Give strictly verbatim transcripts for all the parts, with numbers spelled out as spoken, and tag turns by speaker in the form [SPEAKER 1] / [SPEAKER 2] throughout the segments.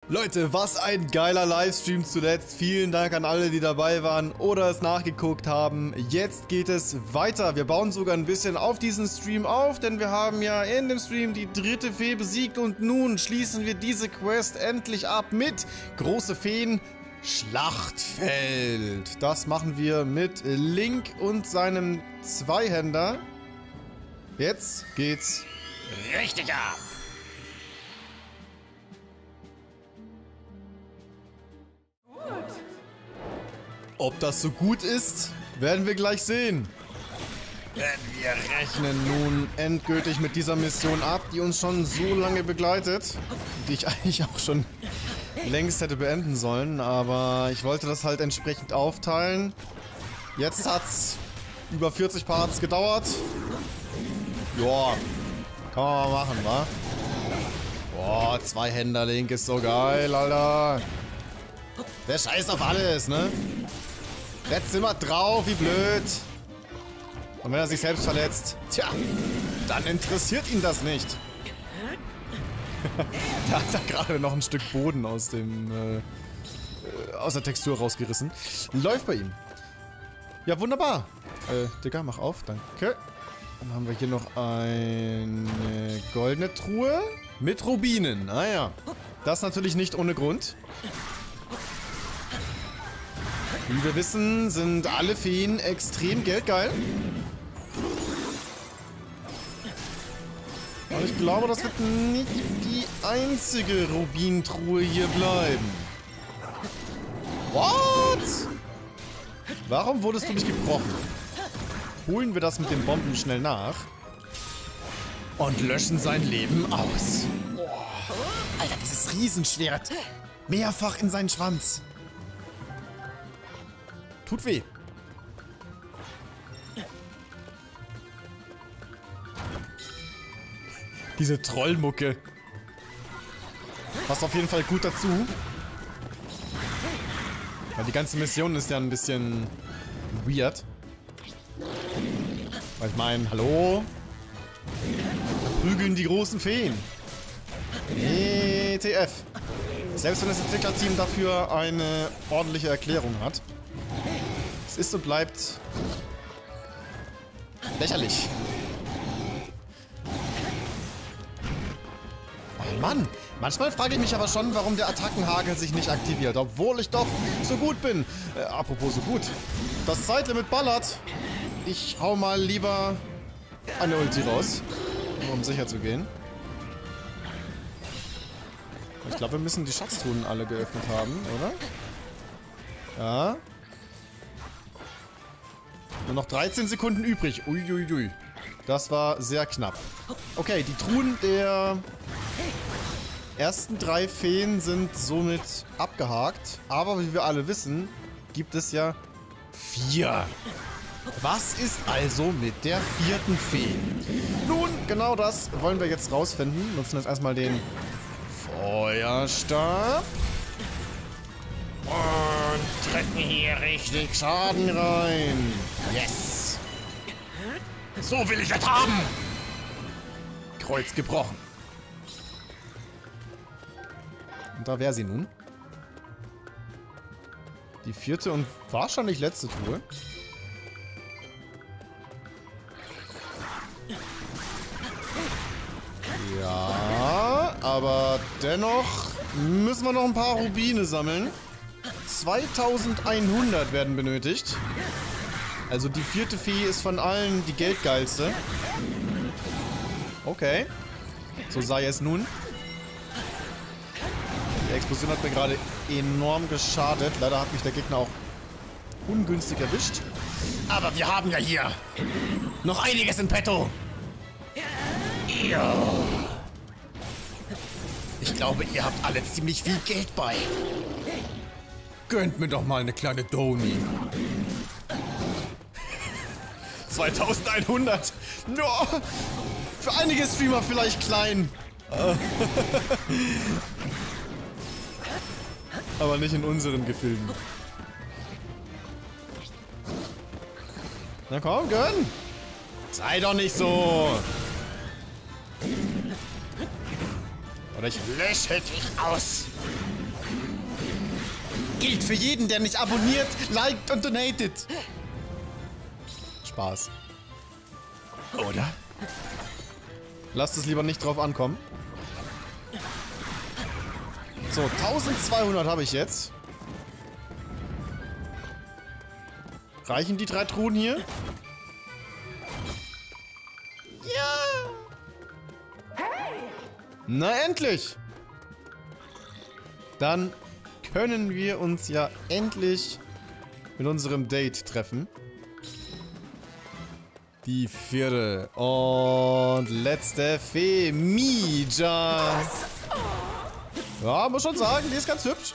[SPEAKER 1] Leute, was ein geiler Livestream zuletzt. Vielen Dank an alle, die dabei waren oder es nachgeguckt haben. Jetzt geht es weiter. Wir bauen sogar ein bisschen auf diesen Stream auf, denn wir haben ja in dem Stream die dritte Fee besiegt und nun schließen wir diese Quest endlich ab mit Große Feen Schlachtfeld. Das machen wir mit Link und seinem Zweihänder. Jetzt geht's richtig ab. Ob das so gut ist, werden wir gleich sehen. Denn wir rechnen nun endgültig mit dieser Mission ab, die uns schon so lange begleitet. Die ich eigentlich auch schon längst hätte beenden sollen, aber ich wollte das halt entsprechend aufteilen. Jetzt hat's über vierzig Parts gedauert. Joa, kann man mal machen, wa? Boah, Zweihänder-Link ist so geil, Alter. Der scheißt auf alles, ne? Jetzt sind wir drauf, wie blöd. Und wenn er sich selbst verletzt, tja, dann interessiert ihn das nicht. Da hat er gerade noch ein Stück Boden aus dem, äh, aus der Textur rausgerissen. Läuft bei ihm. Ja, wunderbar. Äh, Digga, mach auf, danke. Dann haben wir hier noch eine goldene Truhe mit Rubinen. Ah ja, das natürlich nicht ohne Grund. Wie wir wissen, sind alle Feen extrem geldgeil. Aber ich glaube, das wird nicht die einzige Rubintruhe hier bleiben. What? Warum wurdest du nicht gebrochen? Holen wir das mit den Bomben schnell nach. Und löschen sein Leben aus. Boah. Alter, dieses Riesenschwert. Mehrfach in seinen Schwanz. Tut weh. Diese Trollmucke. Passt auf jeden Fall gut dazu. Weil die ganze Mission ist ja ein bisschen weird. Weil ich meine, hallo? Verprügeln die großen Feen. E T F. Selbst wenn das Entwicklerteam dafür eine ordentliche Erklärung hat. Es ist und bleibt lächerlich. Oh Mann, manchmal frage ich mich aber schon, warum der Attackenhagel sich nicht aktiviert, obwohl ich doch so gut bin. Äh, apropos so gut. Das Zeitlimit ballert. Ich hau mal lieber eine Ulti raus, um sicher zu gehen. Ich glaube, wir müssen die Schatztruhen alle geöffnet haben, oder? Ja. Nur noch dreizehn Sekunden übrig. Uiuiui. Ui. Das war sehr knapp. Okay, die Truhen der ersten drei Feen sind somit abgehakt. Aber wie wir alle wissen, gibt es ja vier. Was ist also mit der vierten Fee? Nun, genau das wollen wir jetzt rausfinden. Nutzen jetzt erstmal den Feuerstab. Und drücken hier richtig Schaden rein. Yes. So will ich das haben. Kreuz gebrochen. Und da wäre sie nun. Die vierte und wahrscheinlich letzte Truhe. Ja, aber dennoch müssen wir noch ein paar Rubine sammeln. zweitausendeinhundert werden benötigt. Also die vierte Fee ist von allen die geldgeilste. Okay. So sei es nun. Die Explosion hat mir gerade enorm geschadet. Leider hat mich der Gegner auch ungünstig erwischt. Aber wir haben ja hier noch einiges in petto. Ja. Ich glaube, ihr habt alle ziemlich viel Geld bei. Gönnt mir doch mal eine kleine Doni. zweitausendeinhundert. Ja, für einige Streamer vielleicht klein. Aber nicht in unseren Gefilden. Na komm, gönn. Sei doch nicht so. Oder ich lösche dich aus. gilt für jeden, der nicht abonniert, liked und donatet. Spaß. Oder? Lasst es lieber nicht drauf ankommen. So, eintausendzweihundert habe ich jetzt. Reichen die drei Truhen hier? Ja! Na endlich! Dann können wir uns ja endlich mit unserem Date treffen. Die vierte und letzte Fee, Mija. Ja, muss schon sagen, die ist ganz hübsch.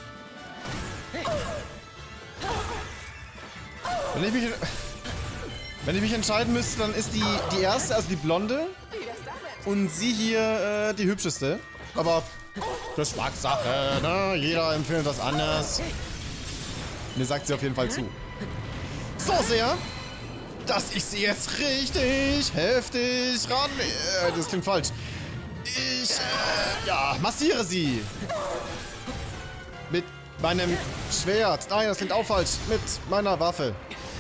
[SPEAKER 1] Wenn ich mich, wenn ich mich entscheiden müsste, dann ist die, die erste, also die blonde, und sie hier äh, die hübscheste. Aber Geschmackssache, ne? Jeder empfiehlt das anders. Mir sagt sie auf jeden Fall zu. So sehr, dass ich sie jetzt richtig heftig ran... Äh, das klingt falsch. Ich, äh, ja, massiere sie. Mit meinem Schwert. Nein, das klingt auch falsch. Mit meiner Waffe.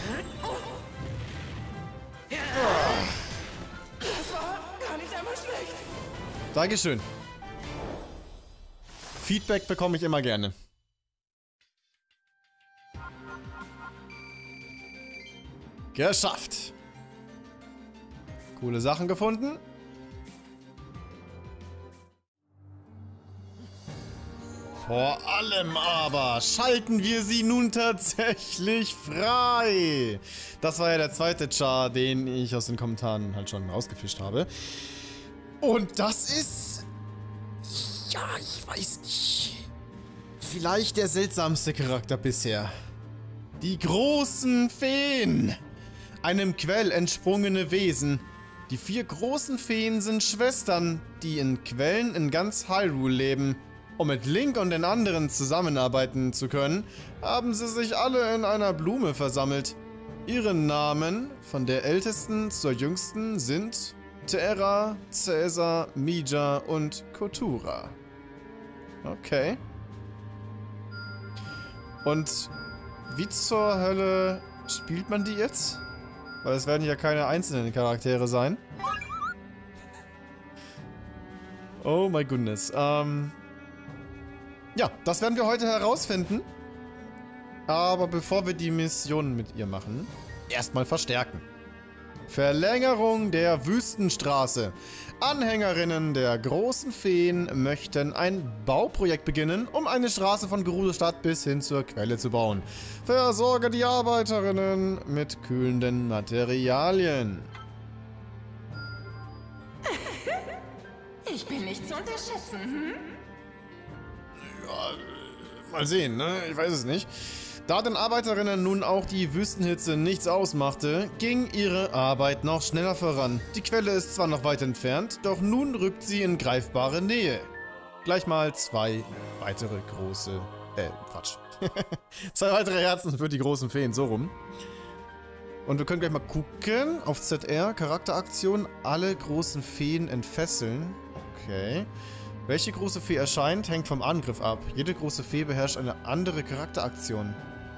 [SPEAKER 2] Das war gar nicht einmal schlecht.
[SPEAKER 1] Dankeschön. Feedback bekomme ich immer gerne. Geschafft. Coole Sachen gefunden. Vor allem aber schalten wir sie nun tatsächlich frei. Das war ja der zweite Char, den ich aus den Kommentaren halt schon rausgefischt habe. Und das ist... Ja, ich weiß nicht. Vielleicht der seltsamste Charakter bisher. Die großen Feen. Einem Quell entsprungene Wesen. Die vier großen Feen sind Schwestern, die in Quellen in ganz Hyrule leben. Um mit Link und den anderen zusammenarbeiten zu können, haben sie sich alle in einer Blume versammelt. Ihre Namen, von der ältesten zur jüngsten, sind Terra, Caesar, Mija und Kotura. Okay. Und wie zur Hölle spielt man die jetzt? Weil es werden ja keine einzelnen Charaktere sein. Oh my goodness. Ähm... Ja, das werden wir heute herausfinden. Aber bevor wir die Mission mit ihr machen, erstmal verstärken. Verlängerung der Wüstenstraße. Anhängerinnen der großen Feen möchten ein Bauprojekt beginnen, um eine Straße von Gerudo-Stadt bis hin zur Quelle zu bauen. Versorge die Arbeiterinnen mit kühlenden Materialien.
[SPEAKER 2] Ich bin nicht zu unterschätzen, hm?
[SPEAKER 1] Ja, mal sehen, ne? Ich weiß es nicht. Da den Arbeiterinnen nun auch die Wüstenhitze nichts ausmachte, ging ihre Arbeit noch schneller voran. Die Quelle ist zwar noch weit entfernt, doch nun rückt sie in greifbare Nähe. Gleich mal zwei weitere große... Äh, Quatsch. Zwei weitere Herzen für die großen Feen, so rum. Und wir können gleich mal gucken. Auf Z R, Charakteraktion, alle großen Feen entfesseln. Okay. Welche große Fee erscheint, hängt vom Angriff ab. Jede große Fee beherrscht eine andere Charakteraktion.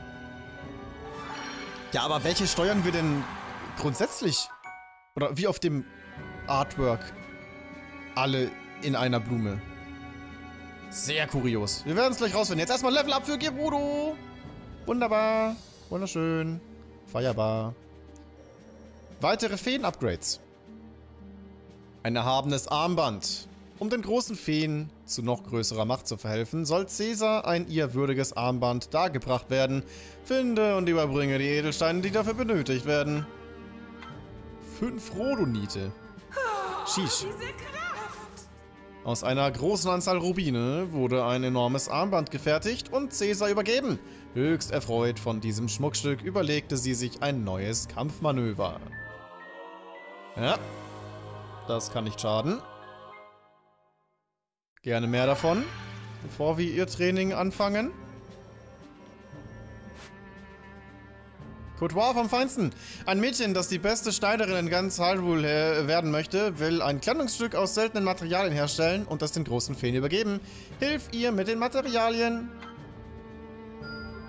[SPEAKER 1] Ja, aber welche steuern wir denn grundsätzlich? Oder wie auf dem Artwork? Alle in einer Blume. Sehr kurios. Wir werden es gleich rausfinden. Jetzt erstmal Level Up für Gerudo. Wunderbar. Wunderschön. Feierbar. Weitere Feen-Upgrades. Ein erhabenes Armband. Um den großen Feen zu noch größerer Macht zu verhelfen, soll Caesar ein ihr würdiges Armband dargebracht werden. Finde und überbringe die Edelsteine, die dafür benötigt werden. Fünf Rhodonite. Sheesh. Aus einer großen Anzahl Rubine wurde ein enormes Armband gefertigt und Caesar übergeben. Höchst erfreut von diesem Schmuckstück überlegte sie sich ein neues Kampfmanöver. Ja, das kann nicht schaden. Gerne mehr davon, bevor wir ihr Training anfangen. Couture vom Feinsten. Ein Mädchen, das die beste Schneiderin in ganz Hyrule werden möchte, will ein Kleidungsstück aus seltenen Materialien herstellen und das den großen Feen übergeben. Hilf ihr mit den Materialien.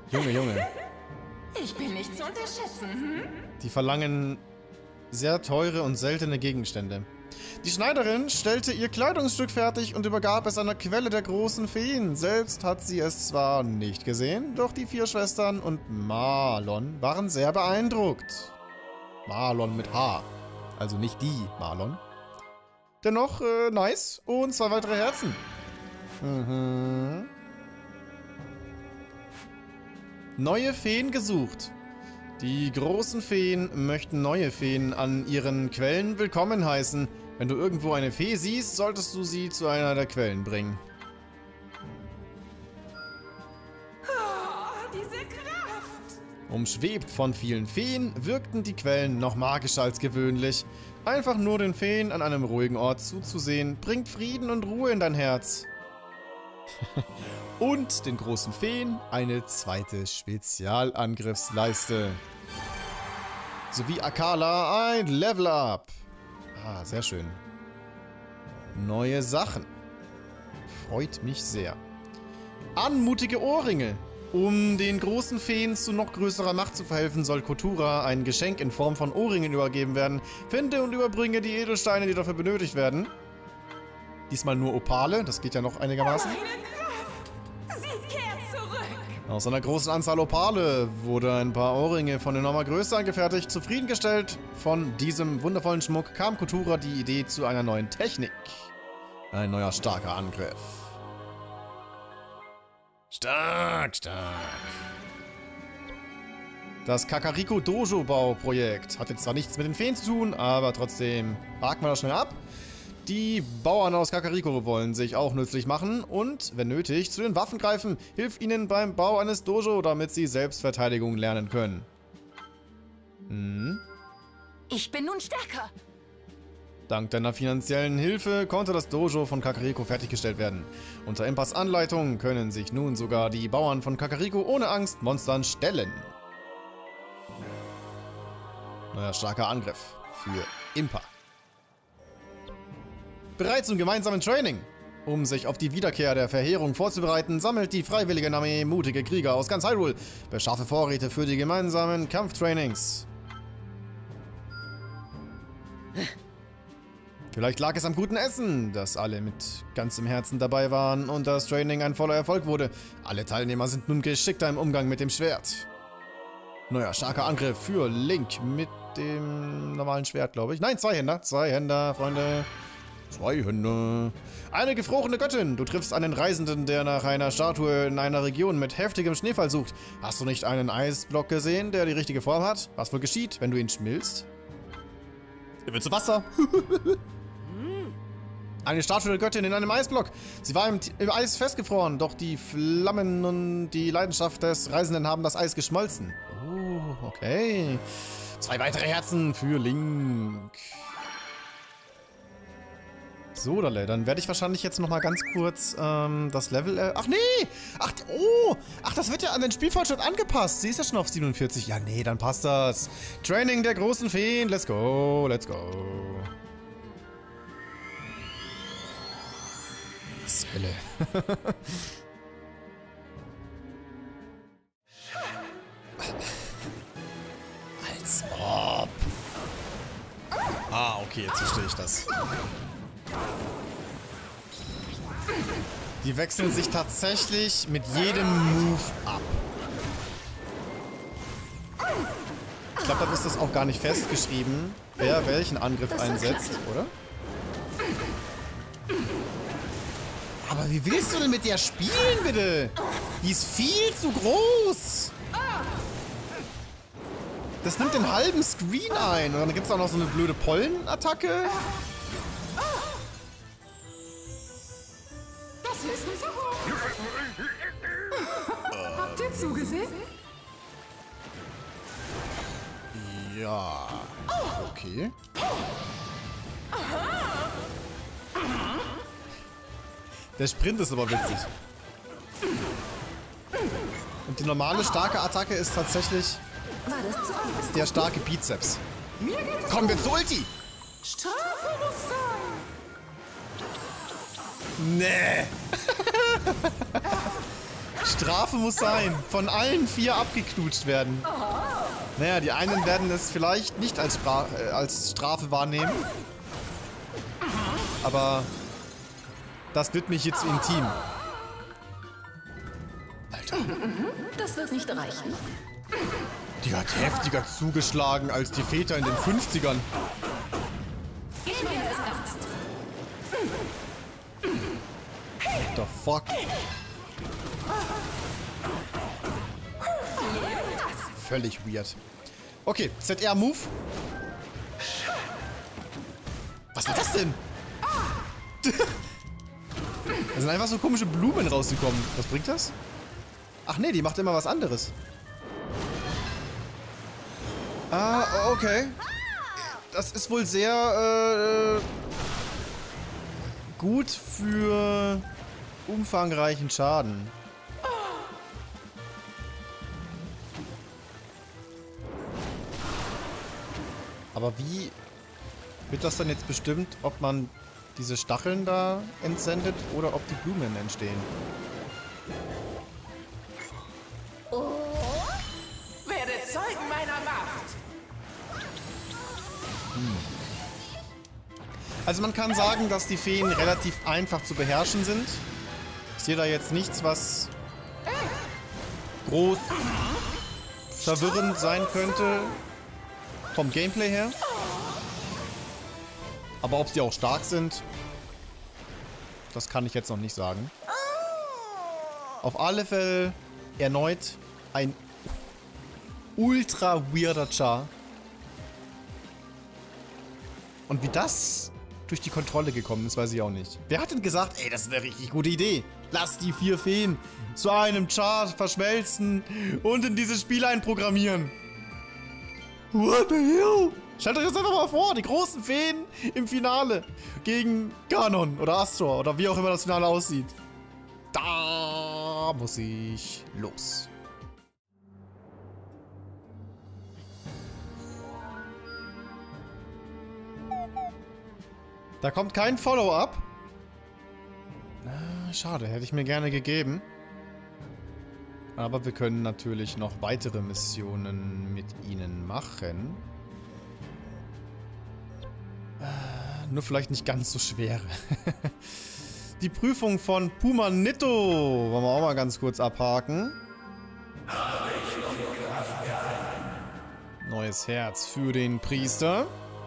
[SPEAKER 1] Junge, Junge.
[SPEAKER 2] Ich bin nicht zu unterschätzen, hm?
[SPEAKER 1] Die verlangen sehr teure und seltene Gegenstände. Die Schneiderin stellte ihr Kleidungsstück fertig und übergab es einer Quelle der großen Feen. Selbst hat sie es zwar nicht gesehen, doch die vier Schwestern und Marlon waren sehr beeindruckt. Marlon mit H. Also nicht die Marlon. Dennoch, äh, nice. Und zwei weitere Herzen. Mhm. Neue Feen gesucht. Die großen Feen möchten neue Feen an ihren Quellen willkommen heißen. Wenn du irgendwo eine Fee siehst, solltest du sie zu einer der Quellen bringen.
[SPEAKER 2] Oh, diese Kraft!
[SPEAKER 1] Umschwebt von vielen Feen, wirkten die Quellen noch magischer als gewöhnlich. Einfach nur den Feen an einem ruhigen Ort zuzusehen, bringt Frieden und Ruhe in dein Herz. Und den großen Feen eine zweite Spezialangriffsleiste. Sowie Akala ein Level Up. Ah, sehr schön. Neue Sachen. Freut mich sehr. Anmutige Ohrringe. Um den großen Feen zu noch größerer Macht zu verhelfen, soll Kotura ein Geschenk in Form von Ohrringen übergeben werden. Finde und überbringe die Edelsteine, die dafür benötigt werden. Diesmal nur Opale, das geht ja noch einigermaßen.
[SPEAKER 2] Meine Kraft! Sie kehrt zurück!
[SPEAKER 1] Aus einer großen Anzahl Opale wurde ein paar Ohrringe von enormer Größe angefertigt. Zufriedengestellt von diesem wundervollen Schmuck kam Kotura die Idee zu einer neuen Technik. Ein neuer starker Angriff. Stark, stark. Das Kakariko Dojo Bauprojekt hat jetzt zwar nichts mit den Feen zu tun, aber trotzdem haken wir das schnell ab. Die Bauern aus Kakariko wollen sich auch nützlich machen und, wenn nötig, zu den Waffen greifen. Hilf ihnen beim Bau eines Dojo, damit sie Selbstverteidigung lernen können. Hm.
[SPEAKER 3] Ich bin nun stärker.
[SPEAKER 1] Dank deiner finanziellen Hilfe konnte das Dojo von Kakariko fertiggestellt werden. Unter Impas Anleitung können sich nun sogar die Bauern von Kakariko ohne Angst Monstern stellen. Neuer starker Angriff für Impa. Bereit zum gemeinsamen Training. Um sich auf die Wiederkehr der Verheerung vorzubereiten, sammelt die freiwillige Armee mutige Krieger aus ganz Hyrule. Beschaffe Vorräte für die gemeinsamen Kampftrainings. Vielleicht lag es am guten Essen, dass alle mit ganzem Herzen dabei waren und das Training ein voller Erfolg wurde. Alle Teilnehmer sind nun geschickter im Umgang mit dem Schwert. Neuer starker Angriff für Link mit dem normalen Schwert, glaube ich. Nein, Zweihänder. Zweihänder, Freunde. Zwei Hände. Eine gefrorene Göttin. Du triffst einen Reisenden, der nach einer Statue in einer Region mit heftigem Schneefall sucht. Hast du nicht einen Eisblock gesehen, der die richtige Form hat? Was wohl geschieht, wenn du ihn schmilzt? Er wird zu Wasser. Eine Statue der Göttin in einem Eisblock. Sie war im, im Eis festgefroren, doch die Flammen und die Leidenschaft des Reisenden haben das Eis geschmolzen. Oh, okay. Zwei weitere Herzen für Link. So, dann werde ich wahrscheinlich jetzt nochmal ganz kurz ähm, das Level... Äh, ach nee! Ach, oh! Ach, das wird ja an den Spielfortschritt angepasst. Sie ist ja schon auf siebenundvierzig. Ja, nee, dann passt das. Training der großen Feen. Let's go, let's go. Was Hölle. Als ob. Ah, okay, jetzt verstehe ich das. Die wechseln sich tatsächlich mit jedem Move ab. Ich glaube, dann ist das auch gar nicht festgeschrieben, wer welchen Angriff einsetzt, oder? Aber wie willst du denn mit der spielen, bitte? Die ist viel zu groß. Das nimmt den halben Screen ein. Und dann gibt es auch noch so eine blöde Pollenattacke.
[SPEAKER 2] Das ist nicht so hoch. Habt ihr zugesehen?
[SPEAKER 1] Ja. Okay. Der Sprint ist aber witzig. Und die normale starke Attacke ist tatsächlich der starke Bizeps. Kommen wir zu Ulti!
[SPEAKER 2] Strafe muss sein.
[SPEAKER 1] Nee. Strafe muss sein. Von allen vier abgeknutscht werden. Naja, die einen werden es vielleicht nicht als, Spra äh, als Strafe wahrnehmen. Aber das wird mich jetzt intim. Alter.
[SPEAKER 3] Das wird nicht reichen.
[SPEAKER 1] Die hat heftiger zugeschlagen als die Väter in den fünfzigern. What the fuck? Völlig weird. Okay, Z R-Move. Was war das denn? Da sind einfach so komische Blumen rausgekommen. Was bringt das? Ach nee, die macht immer was anderes. Ah, okay. Das ist wohl sehr äh, gut für umfangreichen Schaden. Aber wie wird das dann jetzt bestimmt, ob man diese Stacheln da entsendet oder ob die Blumen entstehen?
[SPEAKER 2] Oh, werde Zeugen meiner Macht.
[SPEAKER 1] Hm. Also man kann sagen, dass die Feen relativ einfach zu beherrschen sind. Ich sehe da jetzt nichts, was groß verwirrend sein könnte vom Gameplay her. Aber ob sie auch stark sind, das kann ich jetzt noch nicht sagen. Auf alle Fälle erneut ein ultra weirder Char. Und wie das durch die Kontrolle gekommen ist, weiß ich auch nicht. Wer hat denn gesagt, ey, das ist eine richtig gute Idee. Lass die vier Feen zu einem Char verschmelzen und in dieses Spiel einprogrammieren. What the hell? Stellt euch das einfach mal vor, die großen Feen im Finale gegen Ganon oder Astor oder wie auch immer das Finale aussieht. Da muss ich los. Da kommt kein Follow-up. Ah, schade, hätte ich mir gerne gegeben. Aber wir können natürlich noch weitere Missionen mit ihnen machen. Ah, nur vielleicht nicht ganz so schwere. Die Prüfung von Pumanito. Wollen wir auch mal ganz kurz abhaken. Neues Herz für den Priester.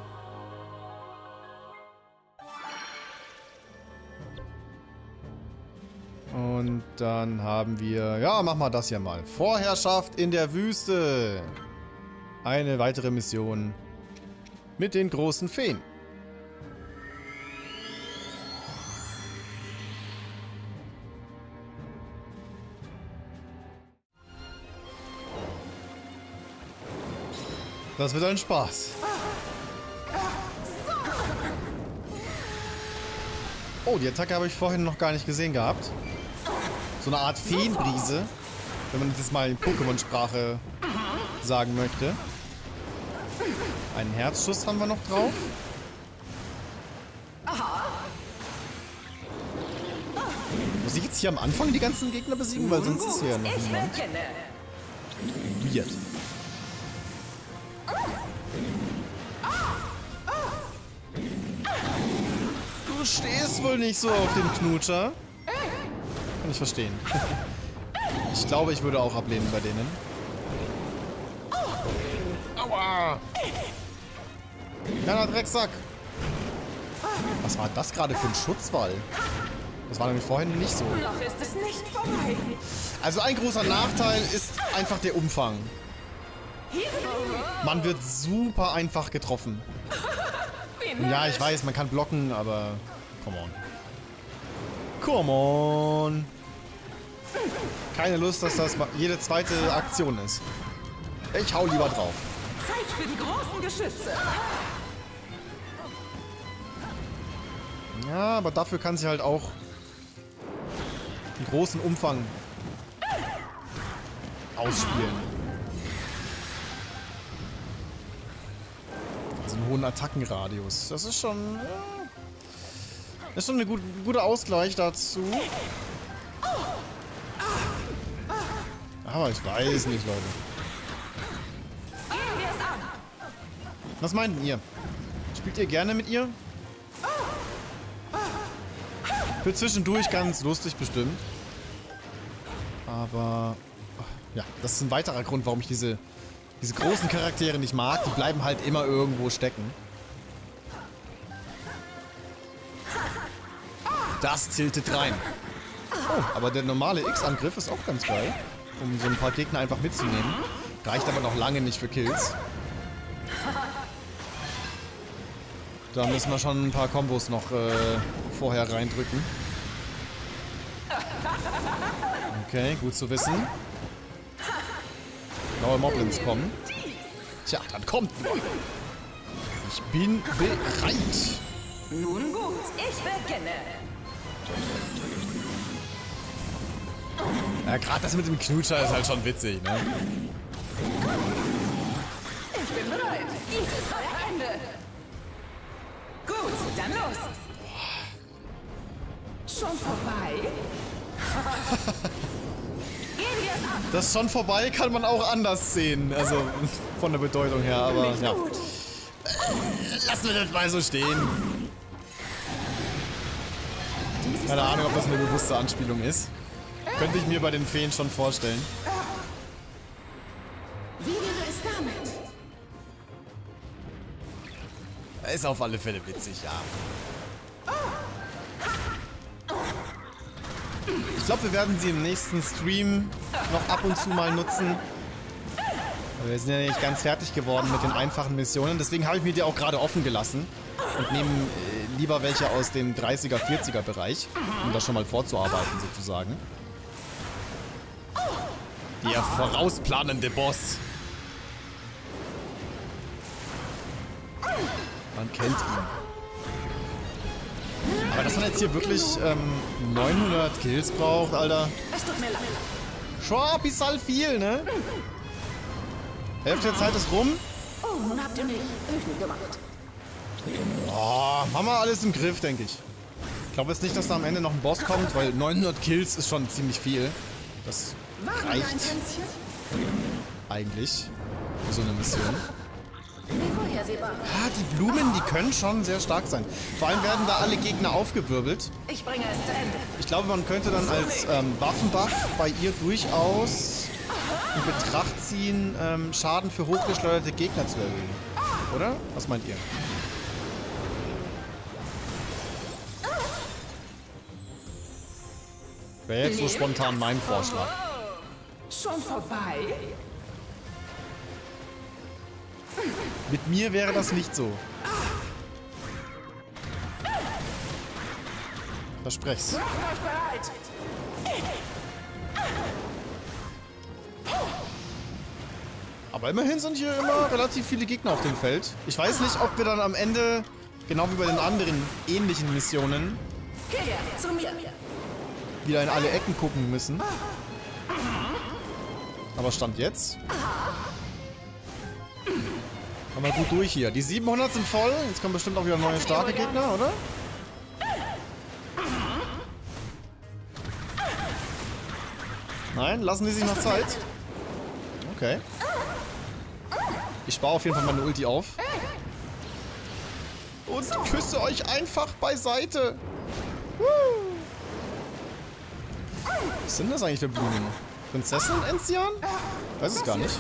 [SPEAKER 1] Und dann haben wir... Ja, mach mal das hier mal. Vorherrschaft in der Wüste. Eine weitere Mission mit den großen Feen. Das wird ein Spaß. Oh, die Attacke habe ich vorhin noch gar nicht gesehen gehabt. So eine Art Feenbrise, wenn man das jetzt mal in Pokémon-Sprache sagen möchte. Einen Herzschuss haben wir noch drauf. Muss ich jetzt hier am Anfang die ganzen Gegner besiegen? Weil sonst ist hier ja noch niemand. Weird. Du stehst wohl nicht so auf den Knutscher. Kann ich verstehen. Ich glaube, ich würde auch ablehnen bei denen. Aua! Kleiner Drecksack! Was war das gerade für ein Schutzwall? Das war nämlich vorhin nicht so.
[SPEAKER 2] Noch ist es nicht vorbei.
[SPEAKER 1] Also ein großer Nachteil ist einfach der Umfang. Man wird super einfach getroffen. Ja, ich weiß, man kann blocken, aber... Come on. Come on. Keine Lust, dass das jede zweite Aktion ist. Ich hau lieber drauf.
[SPEAKER 2] Zeit für die großen Geschütze.
[SPEAKER 1] Ja, aber dafür kann sie halt auch einen großen Umfang ausspielen. Also einen hohen Attackenradius. Das ist schon... Ja, das ist schon ein gut, guter Ausgleich dazu. Aber ich weiß nicht, Leute.
[SPEAKER 2] Gehen wir es an.
[SPEAKER 1] Was meint ihr? Spielt ihr gerne mit ihr? Für zwischendurch ganz lustig bestimmt. Aber ja, das ist ein weiterer Grund, warum ich diese, diese großen Charaktere nicht mag. Die bleiben halt immer irgendwo stecken. Das tiltet rein. Oh, aber der normale X-Angriff ist auch ganz geil, um so ein paar Gegner einfach mitzunehmen. Reicht aber noch lange nicht für Kills. Da müssen wir schon ein paar Kombos noch äh, vorher reindrücken. Okay, gut zu wissen. Blaue Moblins kommen. Tja, dann kommt nur. Ich bin bereit.
[SPEAKER 2] Nun gut, ich beginne.
[SPEAKER 1] Ja, gerade das mit dem Knutscher ist halt schon witzig, ne?
[SPEAKER 2] Ich bin bereit. Dies ist euer Ende. Gut, dann los. Schon vorbei? Gehen wir es an.
[SPEAKER 1] Das schon vorbei kann man auch anders sehen. Also von der Bedeutung her, aber ja.
[SPEAKER 2] Gut.
[SPEAKER 1] Lassen wir das mal so stehen. Keine Ahnung, ob das eine bewusste Anspielung ist. Könnte ich mir bei den Feen schon vorstellen.
[SPEAKER 2] Wie wäre es damit?
[SPEAKER 1] Ist auf alle Fälle witzig, ja. Ich glaube, wir werden sie im nächsten Stream noch ab und zu mal nutzen. Aber wir sind ja nicht ganz fertig geworden mit den einfachen Missionen. Deswegen habe ich mir die auch gerade offen gelassen. Und nehme äh, lieber welche aus dem dreißiger, vierziger Bereich, um das schon mal vorzuarbeiten sozusagen. Der vorausplanende Boss. Man kennt ihn. Aber dass man jetzt hier wirklich ähm, neunhundert Kills braucht, Alter.
[SPEAKER 2] Es tut mir leid.
[SPEAKER 1] Schon bis halt viel, ne? Hälfte der Zeit ist rum.
[SPEAKER 3] Oh, nun habt ihr mich wütend gemacht.
[SPEAKER 1] Oh, haben wir alles im Griff, denke ich. Ich glaube jetzt nicht, dass da am Ende noch ein Boss kommt, weil neunhundert Kills ist schon ziemlich viel. Das reicht eigentlich für so eine Mission.
[SPEAKER 3] Wie vorhersehbar.
[SPEAKER 1] Ah, die Blumen, die können schon sehr stark sein. Vor allem werden da alle Gegner aufgewirbelt.
[SPEAKER 2] Ich bringe es zu Ende.
[SPEAKER 1] Ich glaube, man könnte dann als ähm, Waffenbuff bei ihr durchaus in Betracht ziehen, ähm, Schaden für hochgeschleuderte Gegner zu erhöhen. Oder? Was meint ihr? Wäre jetzt so spontan mein Vorschlag.
[SPEAKER 2] Schon vorbei?
[SPEAKER 1] Mit mir wäre das nicht so. Versprech's.
[SPEAKER 2] Macht euch bereit.
[SPEAKER 1] Aber immerhin sind hier immer relativ viele Gegner auf dem Feld. Ich weiß nicht, ob wir dann am Ende, genau wie bei den anderen ähnlichen Missionen,
[SPEAKER 3] Hierher, zu mir.
[SPEAKER 1] wieder in alle Ecken gucken müssen. Aber Stand jetzt. Kommen wir gut durch hier. Die siebenhundert sind voll. Jetzt kommen bestimmt auch wieder neue starke Gegner, oder? Nein, lassen die sich noch Zeit. Okay. Ich spare auf jeden Fall meine Ulti auf. Und küsse euch einfach beiseite. Was sind das eigentlich für Blumen? Prinzessin Enzian? Weiß es gar nicht.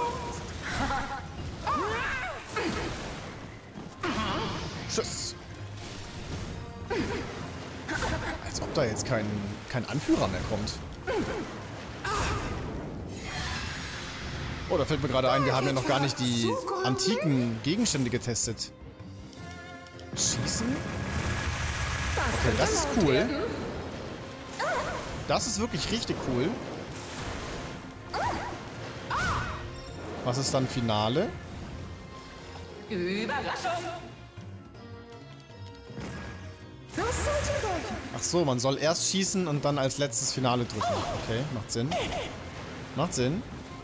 [SPEAKER 1] Tschüss. Als ob da jetzt kein, kein Anführer mehr kommt. Oh, da fällt mir gerade ein, wir haben ja noch gar nicht die antiken Gegenstände getestet. Schießen? Okay, das ist cool. Das ist wirklich richtig cool. Was ist dann Finale?
[SPEAKER 2] Überraschung.
[SPEAKER 1] Ach so, man soll erst schießen und dann als letztes Finale drücken. Okay, macht Sinn. Macht Sinn.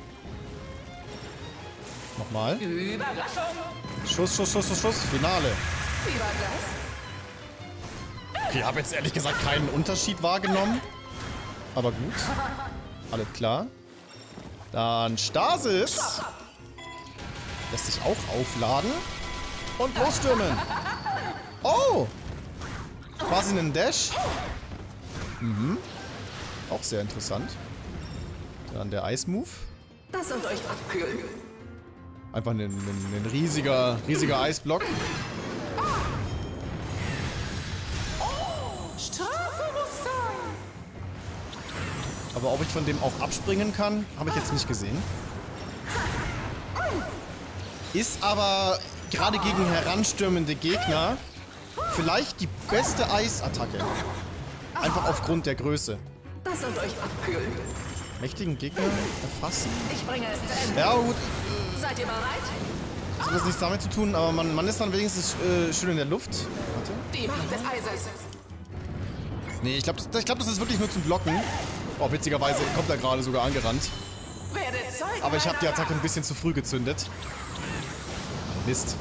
[SPEAKER 1] Nochmal.
[SPEAKER 2] Überraschung.
[SPEAKER 1] Schuss, Schuss, Schuss, Schuss, Schuss. Finale.
[SPEAKER 2] Fieberglas.
[SPEAKER 1] Okay, ich habe jetzt ehrlich gesagt keinen Unterschied wahrgenommen. Aber gut. Alles klar. Dann Stasis. Lässt sich auch aufladen. Und losstürmen. Oh! Quasi einen Dash. Mhm. Auch sehr interessant. Dann der Eismove.
[SPEAKER 3] Das und euch abkühlen.
[SPEAKER 1] Einfach ein, ein, ein riesiger, riesiger Eisblock.
[SPEAKER 2] Strafe muss sein.
[SPEAKER 1] Aber ob ich von dem auch abspringen kann, habe ich jetzt nicht gesehen. Ist aber gerade gegen heranstürmende Gegner vielleicht die beste Eisattacke. Einfach aufgrund der Größe.
[SPEAKER 3] Das und euch abkühlen.
[SPEAKER 1] Mächtigen Gegner erfassen.
[SPEAKER 3] Ich bringe es zu Ende.
[SPEAKER 1] Ja gut,
[SPEAKER 3] Seid ihr bereit?
[SPEAKER 1] das hat jetzt nichts damit zu tun, aber man, man ist dann wenigstens äh, schön in der Luft. Warte.
[SPEAKER 3] Die Macht des Eises.
[SPEAKER 1] Nee, ich glaube, ich glaub, das ist wirklich nur zum Blocken. Oh, witzigerweise kommt er gerade sogar angerannt.
[SPEAKER 3] Werdet Zeugen
[SPEAKER 1] Aber ich habe die
[SPEAKER 3] meiner
[SPEAKER 1] Attacke ein bisschen zu früh gezündet. Mist.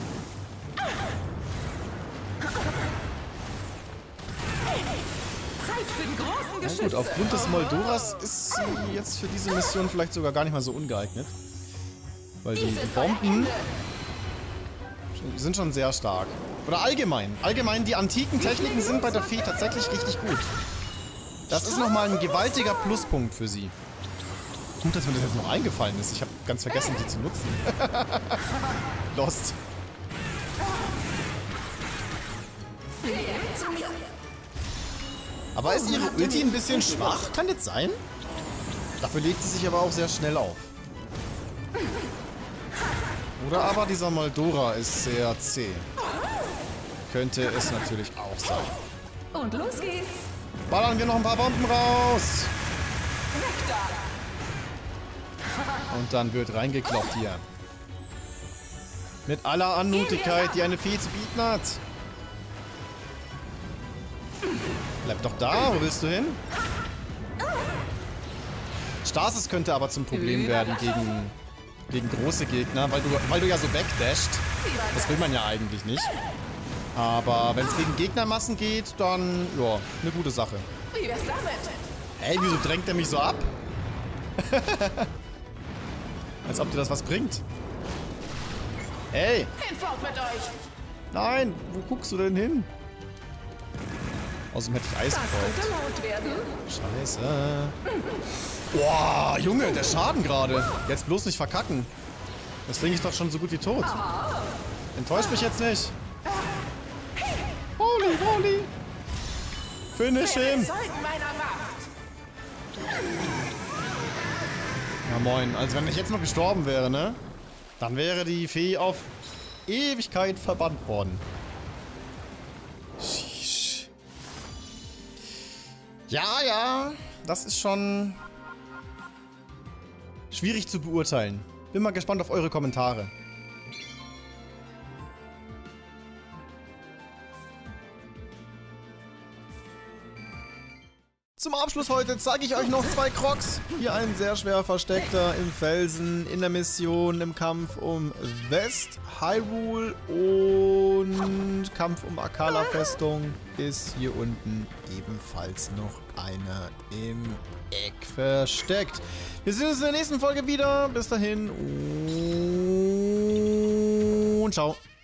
[SPEAKER 2] Zeit für die großen
[SPEAKER 1] Na
[SPEAKER 2] Geschütze.
[SPEAKER 1] gut, aufgrund des Moldoras ist sie jetzt für diese Mission vielleicht sogar gar nicht mal so ungeeignet. Weil die
[SPEAKER 3] Dies ist euer
[SPEAKER 1] Bomben
[SPEAKER 3] Ende.
[SPEAKER 1] sind schon sehr stark. Oder allgemein. Allgemein, die antiken Techniken sind bei der Fee tatsächlich richtig gut. Das ist nochmal ein gewaltiger Pluspunkt für sie. Gut, dass mir das jetzt noch eingefallen ist. Ich habe ganz vergessen, die zu nutzen. Lost.
[SPEAKER 3] Zu mir.
[SPEAKER 1] Aber ist ihre Ulti ein bisschen schwach? Kann das sein? Dafür legt sie sich aber auch sehr schnell auf. Oder aber dieser Moldora ist sehr zäh. Könnte es natürlich auch sein.
[SPEAKER 2] Und los geht's.
[SPEAKER 1] Ballern wir noch ein paar Bomben raus.
[SPEAKER 2] Weg da.
[SPEAKER 1] Und dann wird reingekloppt hier. Mit aller Anmutigkeit, die eine Fee zu bieten hat. Bleib doch da, wo willst du hin? Stasis könnte aber zum Problem werden gegen, gegen große Gegner, weil du, weil du ja so wegdasht. Das will man ja eigentlich nicht. Aber wenn es gegen Gegnermassen geht, dann, ja, eine gute Sache.
[SPEAKER 3] Wie wär's damit?
[SPEAKER 1] Ey, wieso drängt er mich so ab? Als ob dir das was bringt. Ey,
[SPEAKER 3] Hinfort mit euch.
[SPEAKER 1] nein, wo guckst du denn hin? Außerdem hätte ich Eis
[SPEAKER 3] Das
[SPEAKER 1] gebraucht.
[SPEAKER 3] könnte laut werden.
[SPEAKER 1] Scheiße. Boah, Junge, der Schaden gerade. Jetzt bloß nicht verkacken. Das Ding ist doch schon so gut wie tot. Enttäuscht mich jetzt nicht. Holy, holy. Finish him.
[SPEAKER 3] Zeugen meiner Macht.
[SPEAKER 1] Ja moin, also wenn ich jetzt noch gestorben wäre, ne? Dann wäre die Fee auf Ewigkeit verbannt worden. Sheesh. Ja, ja, das ist schon schwierig zu beurteilen. Bin mal gespannt auf eure Kommentare. Zum Abschluss heute zeige ich euch noch zwei Crocs. Hier ein sehr schwer versteckter im Felsen, in der Mission, im Kampf um West Hyrule und Kampf um Akala-Festung ist hier unten ebenfalls noch einer im Eck versteckt. Wir sehen uns in der nächsten Folge wieder. Bis dahin und ciao.